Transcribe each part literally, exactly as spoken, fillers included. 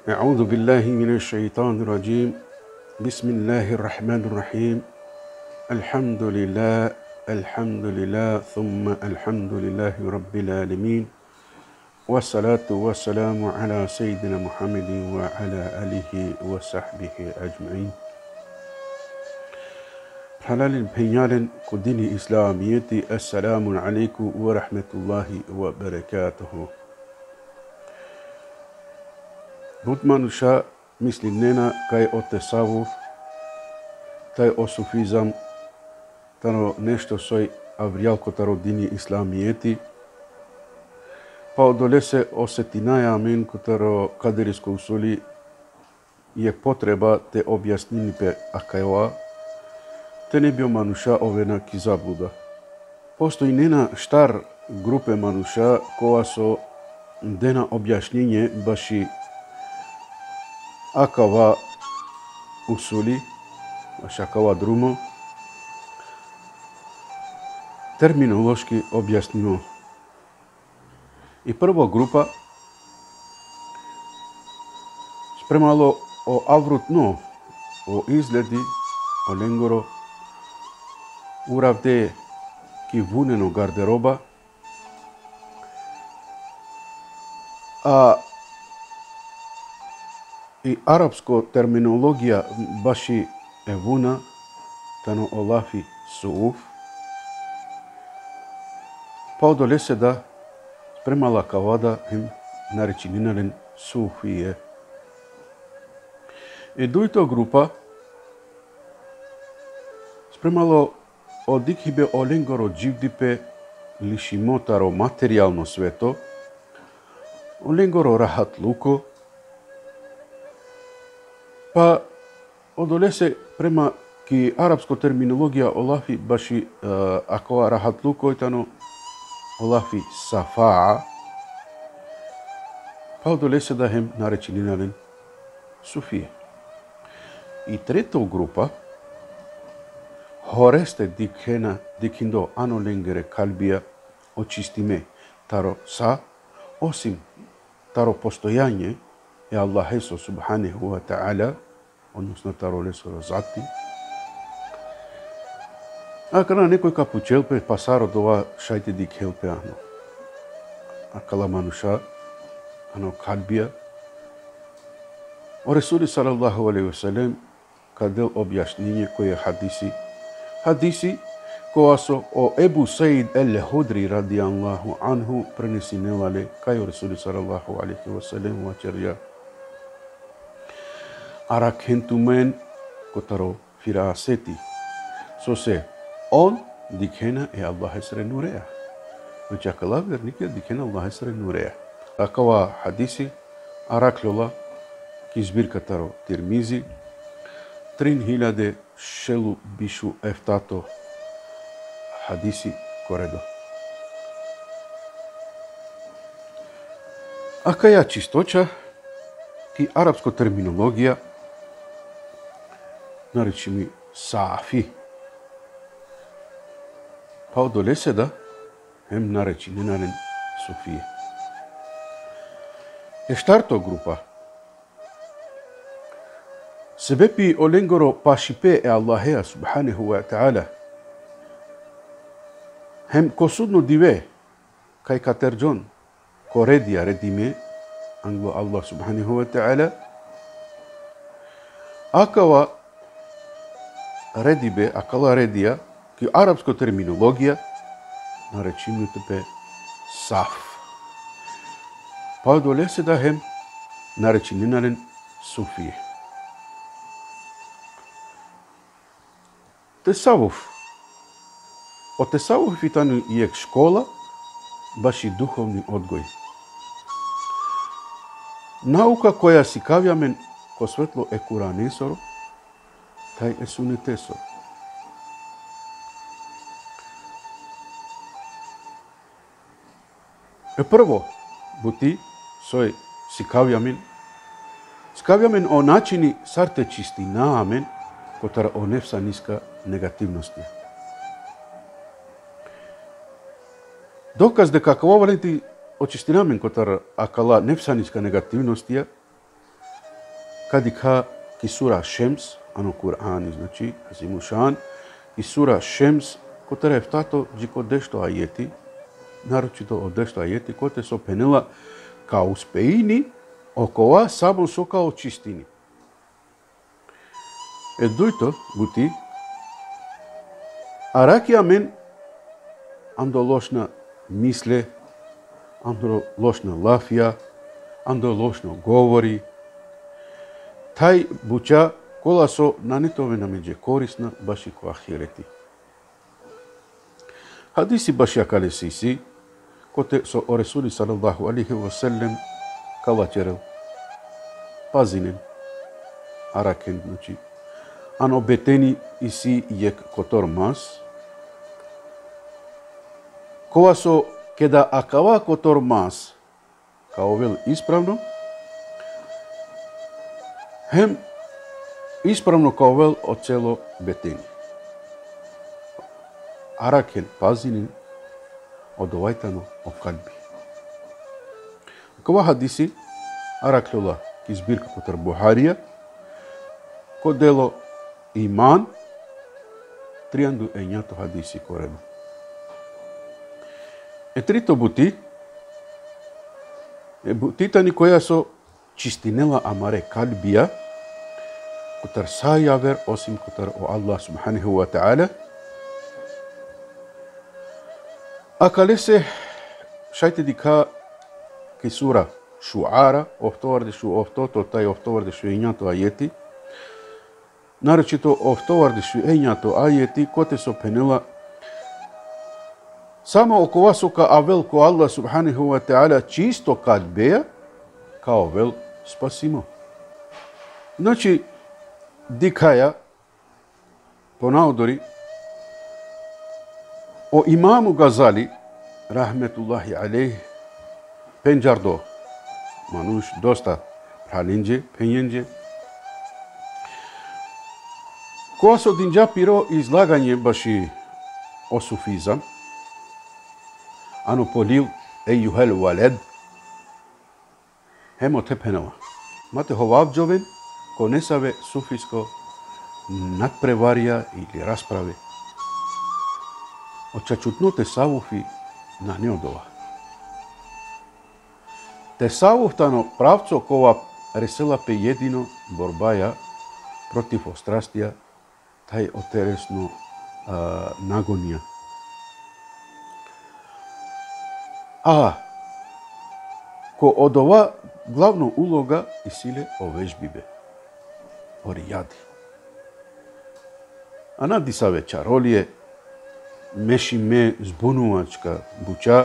أعوذ بالله من الشيطان الرجيم بسم الله الرحمن الرحيم الحمد لله الحمد لله ثم الحمد لله رب العالمين والصلاة والسلام على سيدنا محمد وعلى آله وصحبه أجمعين. حلال بنيال كدين إسلاميتي السلام عليكم ورحمة الله وبركاته. Butmanuša misli nena kaj o tesavuf, taj o sufizam, tano nešto soj avrijalko taro dini islamijeti, pa odolese osetinaja amen kutaro kaderisko usuli je potreba te objasnini pe akajova, te ne bio manuša ovena ki zabluda. Postoji nena štar grupe manuša koja so dena objašnjenje baši akava usuli, baš akava drumo, terminološki objasnimo. I prva grupa spremalo o avrutno, o izgledi, o lengoro, uravde ki vuneno garderoba, a i arapsko terminologija baši evuna, tano olafi suuf, pa odolese da spremala kavada hem narečininarin sufije. I dujto grupa spremalo odikhibe olengoro dživdipe lišimotaro materijalno sveto, olengoro rahat luko, pa odolese prema ki arapsko terminologija olafi baši uh, ako rahatluko itano olafi safaa, pa odolese da hem narečininarin sufije. I treto grupa horeste dikhena dikhindo ano lengere kalbija očistime taro sa, osim taro postojanje je Allah subhanahu wa ta'ala, odnosno taro leso zati. A kada nekoj kapučelpe pasaro dova šajte dik helpe ano. A kala manuša, ano kalbija. O Resuli sallallahu alaihi wa sallam kadel objašnjenje koje hadisi. Hadisi koja su o Ebu Said el-Hudri radijallahu anhu prenesinevale kaj o Resuli sallallahu alaihi wa sallam vačerja. Arak hentumen kotaro firaseti. So se on dikhena e Allah esre nureja. Znači akala vernike dikhena Allah esre nureja. Takava hadisi arak lola ki zbirka taro Tirmizi trin hiljade šelu bišu eftato hadisi koredo. Akaja čistoća ki arapsko terminologija nareči mi safi. Pa odolese da hem nareči nenaren sufije. E štarto grupa sebepi olengoro pašipe e Allahea subhanahu wa ta'ala hem kosudno dive kaj katerjon koredija redime anglo Allah subhanahu wa ta'ala akava redibe, akala redija ki arapsko terminologija narečinu tepe saf. Pa odolese da hem narečininarin sufije. Tesavuf. O tesavuf itanu je škola, baš i duhovni odgoj. Nauka koja si kavjamen ko svetlo e kuranesoro, taj e sunetesoro. E prvo, buti, soj si kavjamen, skavjamen o načini sarte čisti naamen, kotara o nefsa niska negativnosti. Dokaz da kakva valenti očistinamen kotara akala nefsa niska negativnosti, кадика ки сура Шемс, ано Кур'ан, значи, Азимушан, и сура Шемс, котера ефтато джико дешто ајети, нарочито од дешто ајети, коте со пенела ка успеини, окова само со као чистини. Е дујто бути, араки амен, андо лошна мисле, андо лошна лафија, андо лошно говори, тај буча кола со нанитове намеѓе корисна баши ко ахирети. Хадиси баши акалесиси, коте со о Ресули салаллаху алейхи ва селем калачерел, пазинен, аракен, значи, ано бетени иси јек котор мас, кога со кеда акава котор мас, као вел исправно, хем исправно као вел од цело бетени. Аракен пазинен од овајтано од калби. Кова хадиси, араклула ки збирка котор Бухарија, ко дело иман, трианду ењато хадиси корено. Е трито бути, е бутитани која со чистинела амаре калбија, котар са јавер осим котар о Аллах субханаху ва та'ала, а кале се шајте дика ки сура Шуара, офтоварде шу офтото, тај офтоварде шу ењато ајети, нарочито офтоварде шу ењато ајети, коте со пенела само окова со ка авел ко Аллах субханаху ва та'ала чисто калбеја, као вел спасимо. Значи, дикаја, понаудори, о имаму Газали, рахметуллахи алейх, пенџардо, мануш доста пралинџе, пењенџе, која со динџа пиро излагање баши о суфизам, ано полил ејухел валед, хемо те пенела. Мате ховавџовен, ко не саве суфиско надпреварија или расправе. Очачутно те савуфи на неодова. Те савуфтано правцо кова ресела пе едино борбаја против острастија, тај отересно а, нагонија. А, ко од ова главно улога и силе о вежбибе, о ријади. А нади са вечаролие, меши ме збунувачка буча,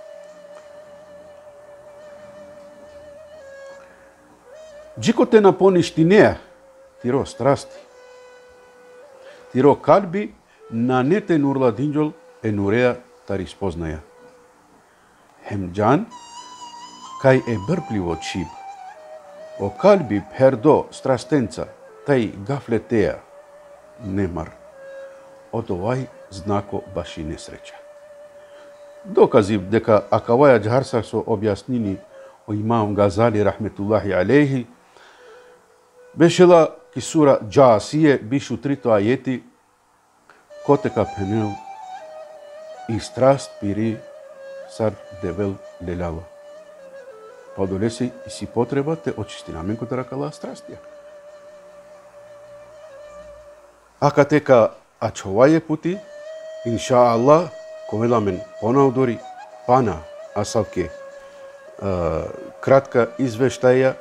джико те напоништи неа, тиро страсти, тиро калби на нете нурла динџол е нуреа тари спознаја. Хемџан, кај е брпливо чип, о калби пердо страстенца, тај гафлетеа, немар, од овај знако баши несреќа. Докази дека акаваја џарса со објаснини о имам Газали рахметуллахи алейхи, бешела ки сура Џасие бишу трито ајети, котека пенел и страст пири сар девел лелала. Подолеси и си потреба те очисти намен котера кала страстија. Ака тека ачоваје пути, инша Аллах, ковеламен понаудори, пана асавке кратка извештаја,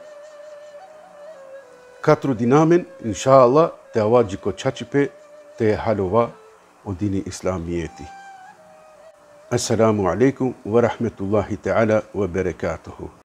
катру динамен, инша Аллах, те ава джико чачипе, те халова одини исламиети. Ассаламу алейкум ва рахметуллахи та'ала ва баракатуху.